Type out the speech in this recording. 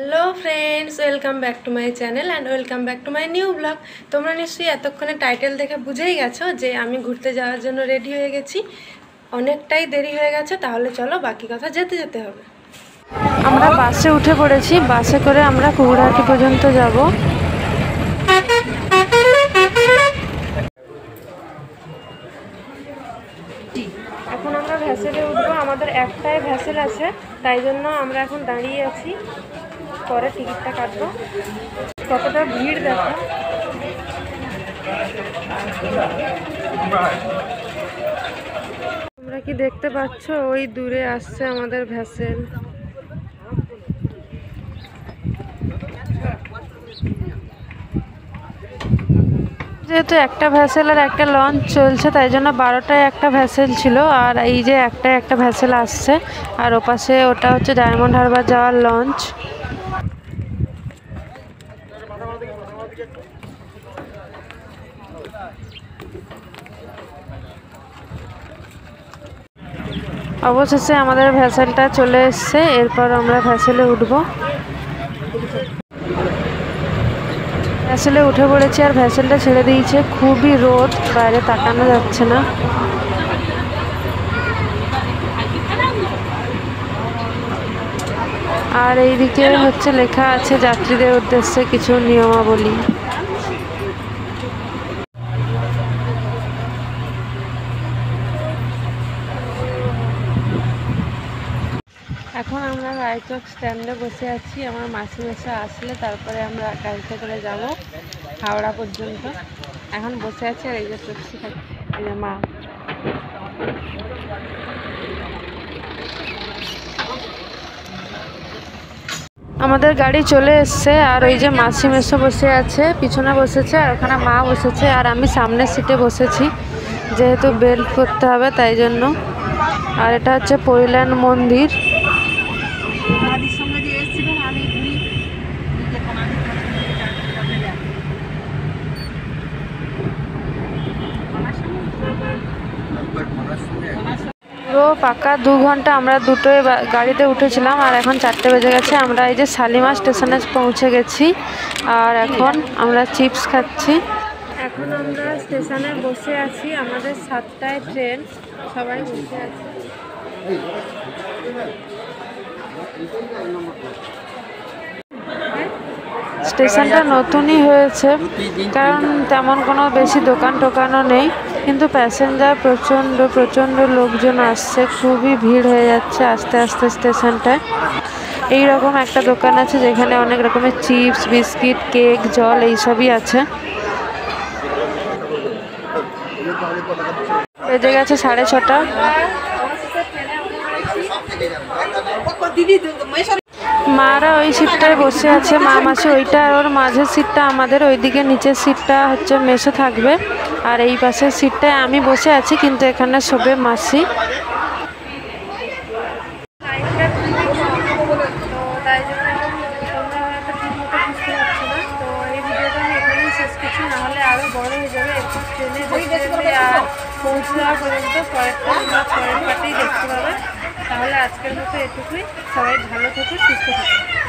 Hello friends, welcome back to my channel and welcome back to my new blog. তোমরা নিশ্চয়ই এতক্ষণে title দেখে বুঝেই গেছো যে আমি ঘুরতে যাওয়ার জন্য রেডি হয়ে গেছি। অনেকটাই দেরি হয়ে গেছে, তাহলে চলো বাকি কথা যেতে যেতে হবে। আমরা বাসে উঠে পড়েছি, বাসে করে আমরা কুকুরহাটি পর্যন্ত যাব। এখন আমরা ভ্যাসেলে উঠবো, আমাদের একটাই ভ্যাসেল আছে, তাই জন্য আমরা এখন দাঁড়িয়ে আছি, পরে টিকিটটা কাটবো। কতটা ভিড় দেখো। তোমরা কি দেখতে পাচ্ছ? ওই দূরে আসছে আমাদের ভ্যাসেল। যেহেতু একটা ভ্যাসেল আর একটা লঞ্চ চলছে, তাই জন্য 12টায় একটা ভ্যাসেল ছিল, আর এই যে একটা ভ্যাসেল আসছে, আর ওপাশে ওটা হচ্ছে ডায়মন্ড হারবার যাওয়ার লঞ্চ। অবশেষে আমাদের ভ্যাসেলটা চলে এসছে, এরপর আমরা ভ্যাসেলে উঠবো। ভ্যাসেলে উঠে পড়েছি আর ভ্যাসেলটা ছেড়ে দিয়েছে। খুবই রোদ, বাইরে তাকানো যাচ্ছে না। আর এইদিকে হচ্ছে লেখা আছে যাত্রীদের উদ্দেশ্যে কিছু নিয়মাবলী। এখন আমরা রায়চক স্ট্যান্ডে বসে আছি। আমার মাসি মেশা আসলে তারপরে আমরা গাড়িতে করে যাব হাওড়া পর্যন্ত। এখন বসে আছি আর এই যে সত্যি এই যে মা। আমাদের গাড়ি চলে এসছে, আর ওই যে মাসি মেশো বসে আছে, পিছনে বসেছে, আর ওখানে মা বসেছে, আর আমি সামনের সিটে বসেছি, যেহেতু বেল্ট করতে হবে তাই জন্য। আর এটা হচ্ছে পৈলান মন্দির। পুরো পাকা 2 ঘন্টা আমরা দুটোই গাড়িতে উঠেছিলাম, আর এখন 4টে বেজে গেছে। আমরা এই যে শালিমার স্টেশনে পৌঁছে গেছি, আর এখন আমরা চিপস খাচ্ছি। এখন আমরা স্টেশনে বসে আছি, আমাদের 7টায় ট্রেন, সবাই বসে আছি। স্টেশনটা নতুনই হয়েছে, কারণ তেমন কোনো বেশি দোকান টোকানও নেই, কিন্তু প্যাসেঞ্জার প্রচণ্ড লোকজন আসছে, খুবই ভিড় হয়ে যাচ্ছে আস্তে আস্তে স্টেশনটায়। এইরকম একটা দোকান আছে যেখানে অনেক রকমের চিপস, বিস্কিট, কেক, জল এইসবই আছে। বেজে গেছে 6:30। মারা ওই সিটটায় বসে আছে, মা মাসি ওইটা, আর ওর মাঝের সিটটা আমাদের, ওইদিকে নিচের সিটটা হচ্ছে মেসো থাকবে, আর এই পাশের সিটটায় আমি বসে আছি, কিন্তু এখানে শোবে মাসি। আরো বড় হয়ে যাবে, একটু ট্রেনে আর পৌঁছে যাওয়া পর্যন্ত পরের পার্টেই দেখতে পাবে। তাহলে আজকের মতো এটুকুই। সবাই ভালো থেকো, সুস্থ থাকো।